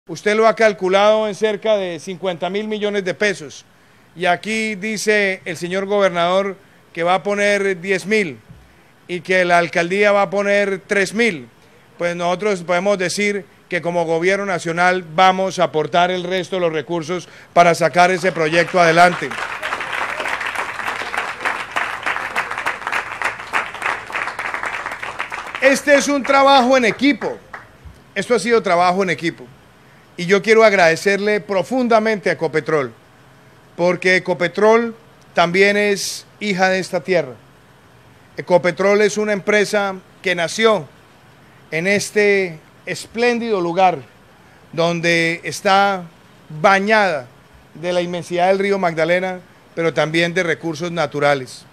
Usted lo ha calculado en cerca de 50.000 millones de pesos. Y aquí dice el señor gobernador que va a poner 10.000 y que la alcaldía va a poner 3.000. Pues nosotros podemos decir que como gobierno nacional vamos a aportar el resto de los recursos para sacar ese proyecto adelante. Este es un trabajo en equipo. Esto ha sido trabajo en equipo. Y yo quiero agradecerle profundamente a Ecopetrol, porque Ecopetrol también es hija de esta tierra. Ecopetrol es una empresa que nació en este espléndido lugar donde está bañada de la inmensidad del río Magdalena, pero también de recursos naturales.